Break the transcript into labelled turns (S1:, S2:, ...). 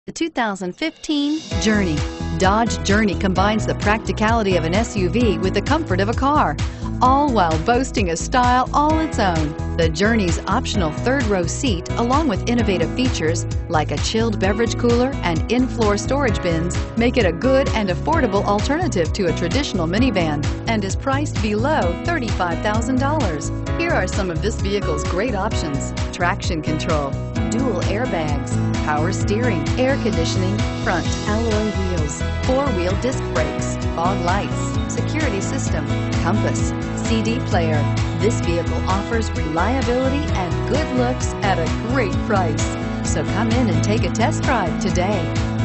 S1: The 2015 Journey. Dodge Journey combines the practicality of an SUV with the comfort of a car, all while boasting a style all its own. The Journey's optional third-row seat, along with innovative features like a chilled beverage cooler and in-floor storage bins, make it a good and affordable alternative to a traditional minivan and is priced below $35,000. Here are some of this vehicle's great options: traction control, dual airbags, power steering, air conditioning, front alloy wheels, four-wheel disc brakes, fog lights, security system, compass, CD player. This vehicle offers reliability and good looks at a great price. So come in and take a test drive today.